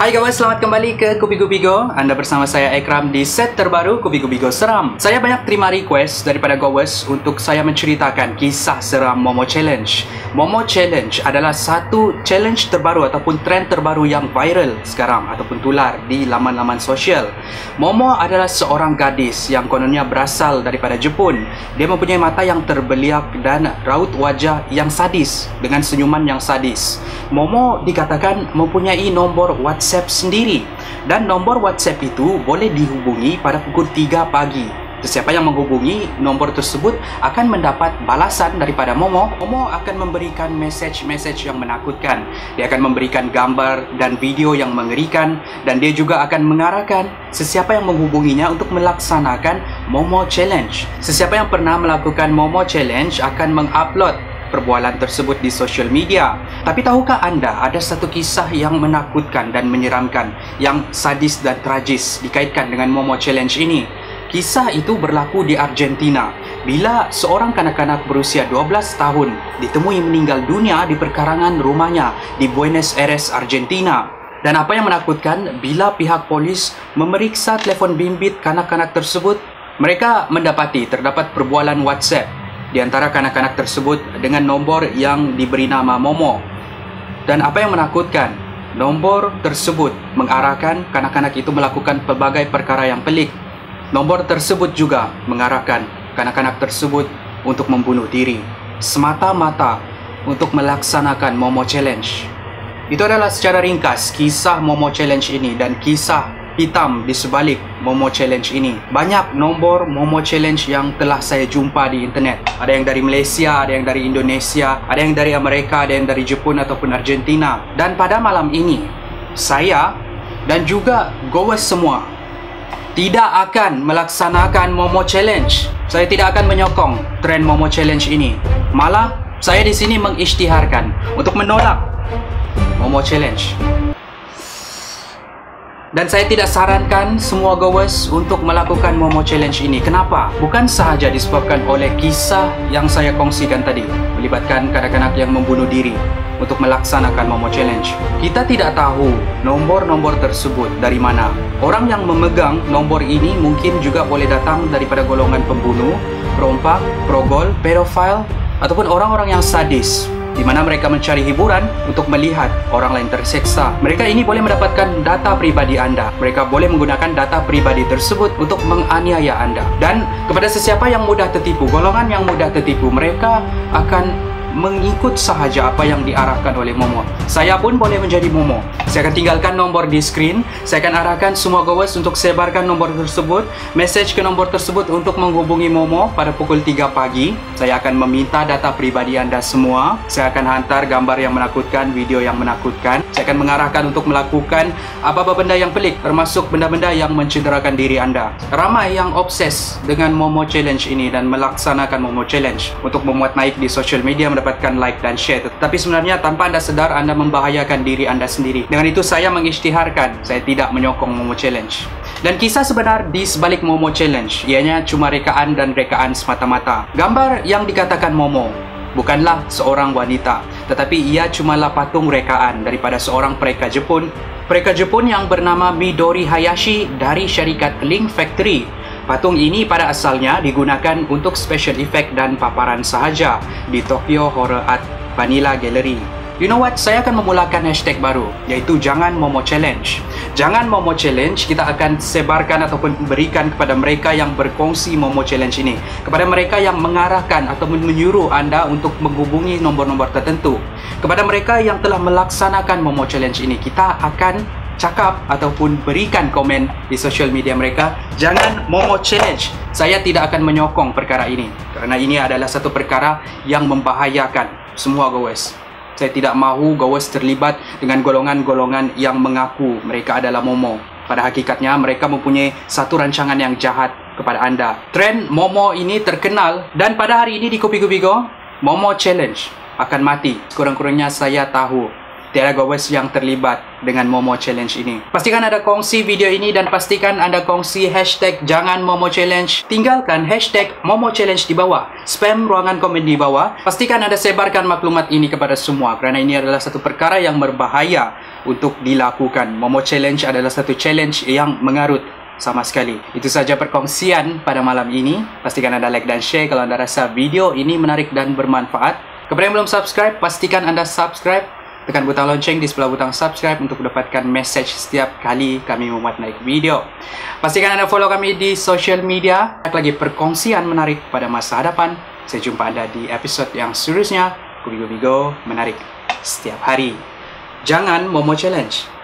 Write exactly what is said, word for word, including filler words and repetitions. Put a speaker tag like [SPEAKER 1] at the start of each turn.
[SPEAKER 1] Hai guys, selamat kembali ke Kupigo Bigo. Anda bersama saya Ekram di set terbaru Kupigo Bigo Seram. Saya banyak terima request daripada guys untuk saya menceritakan kisah seram Momo Challenge. Momo Challenge adalah satu challenge terbaru ataupun trend terbaru yang viral sekarang ataupun tular di laman-laman sosial. Momo adalah seorang gadis yang kononnya berasal daripada Jepun. Dia mempunyai mata yang terbeliak dan raut wajah yang sadis dengan senyuman yang sadis. Momo dikatakan mempunyai nombor WhatsApp sendiri dan nombor WhatsApp itu boleh dihubungi pada pukul tiga pagi. Sesiapa yang menghubungi nombor tersebut akan mendapat balasan daripada Momo. Momo akan memberikan message-message yang menakutkan. Dia akan memberikan gambar dan video yang mengerikan dan dia juga akan mengarahkan sesiapa yang menghubunginya untuk melaksanakan Momo Challenge. Sesiapa yang pernah melakukan Momo Challenge akan mengupload perbualan tersebut di social media. Tapi tahukah anda ada satu kisah yang menakutkan dan menyeramkan, yang sadis dan tragis dikaitkan dengan Momo Challenge ini? Kisah itu berlaku di Argentina bila seorang kanak-kanak berusia dua belas tahun ditemui meninggal dunia di perkarangan rumahnya di Buenos Aires, Argentina. Dan apa yang menakutkan, bila pihak polis memeriksa telefon bimbit kanak-kanak tersebut, mereka mendapati terdapat perbualan WhatsApp di antara kanak-kanak tersebut dengan nombor yang diberi nama Momo. Dan apa yang menakutkan, nombor tersebut mengarahkan kanak-kanak itu melakukan pelbagai perkara yang pelik. Nombor tersebut juga mengarahkan kanak-kanak tersebut untuk membunuh diri, semata-mata untuk melaksanakan Momo Challenge. Itu adalah secara ringkas kisah Momo Challenge ini dan kisah hitam di sebalik Momo Challenge ini. Banyak nombor Momo Challenge yang telah saya jumpa di internet. Ada yang dari Malaysia, ada yang dari Indonesia, ada yang dari Amerika, ada yang dari Jepun ataupun Argentina. Dan pada malam ini, saya dan juga goers semua tidak akan melaksanakan Momo Challenge. Saya tidak akan menyokong trend Momo Challenge ini. Malah, saya di sini mengisytiharkan untuk menolak Momo Challenge. Dan saya tidak sarankan semua goers untuk melakukan Momo Challenge ini. Kenapa? Bukan sahaja disebabkan oleh kisah yang saya kongsikan tadi, melibatkan kanak-kanak yang membunuh diri untuk melaksanakan Momo Challenge. Kita tidak tahu nombor-nombor tersebut dari mana. Orang yang memegang nombor ini mungkin juga boleh datang daripada golongan pembunuh, perompak, progol, pedofile, ataupun orang-orang yang sadis, di mana mereka mencari hiburan untuk melihat orang lain terseksa. Mereka ini boleh mendapatkan data pribadi anda. Mereka boleh menggunakan data pribadi tersebut untuk menganiaya anda. Dan kepada sesiapa yang mudah tertipu, golongan yang mudah tertipu, mereka akan mengikut sahaja apa yang diarahkan oleh Momo. Saya pun boleh menjadi Momo. Saya akan tinggalkan nombor di screen. Saya akan arahkan semua goers untuk sebarkan nombor tersebut, message ke nombor tersebut untuk menghubungi Momo pada pukul tiga pagi. Saya akan meminta data pribadi anda semua. Saya akan hantar gambar yang menakutkan, video yang menakutkan. Saya akan mengarahkan untuk melakukan apa-apa benda yang pelik, termasuk benda-benda yang mencederakan diri anda. Ramai yang obses dengan Momo Challenge ini dan melaksanakan Momo Challenge untuk memuat naik di social media, mendapatkan like dan share. Tetapi sebenarnya tanpa anda sedar, anda membahayakan diri anda sendiri. Dengan itu saya mengisytiharkan, saya tidak menyokong Momo Challenge. Dan kisah sebenar di sebalik Momo Challenge ianya cuma rekaan dan rekaan semata-mata. Gambar yang dikatakan Momo bukanlah seorang wanita, tetapi ia cumalah patung rekaan daripada seorang pereka Jepun. Pereka Jepun yang bernama Midori Hayashi dari syarikat Link Factory. Patung ini pada asalnya digunakan untuk special effect dan paparan sahaja di Tokyo Horror Art Vanilla Gallery. You know what? Saya akan memulakan hashtag baru, iaitu Jangan Momo Challenge. Jangan Momo Challenge, kita akan sebarkan ataupun berikan kepada mereka yang berkongsi Momo Challenge ini, kepada mereka yang mengarahkan atau menyuruh anda untuk menghubungi nombor-nombor tertentu, kepada mereka yang telah melaksanakan Momo Challenge ini. Kita akan cakap ataupun berikan komen di social media mereka, Jangan Momo Challenge. Saya tidak akan menyokong perkara ini, kerana ini adalah satu perkara yang membahayakan semua goers. Saya tidak mahu goers terlibat dengan golongan-golongan yang mengaku mereka adalah Momo. Pada hakikatnya mereka mempunyai satu rancangan yang jahat kepada anda. Trend Momo ini terkenal dan pada hari ini di Kupigo Bigo, Momo Challenge akan mati. Kurang-kurangnya saya tahu tiada goers yang terlibat dengan Momo Challenge ini. Pastikan anda kongsi video ini dan pastikan anda kongsi hashtag Jangan Momo Challenge. Tinggalkan hashtag Momo Challenge di bawah. Spam ruangan komen di bawah. Pastikan anda sebarkan maklumat ini kepada semua kerana ini adalah satu perkara yang berbahaya untuk dilakukan. Momo Challenge adalah satu challenge yang mengarut sama sekali. Itu saja perkongsian pada malam ini. Pastikan anda like dan share kalau anda rasa video ini menarik dan bermanfaat. Kepada yang belum subscribe, pastikan anda subscribe. Tekan butang lonceng di sebelah butang subscribe untuk mendapatkan message setiap kali kami membuat naik video. Pastikan anda follow kami di social media. Lagi perkongsian menarik pada masa hadapan. Saya jumpa anda di episod yang seterusnya. Bigo-bigo menarik setiap hari. Jangan Momo Challenge.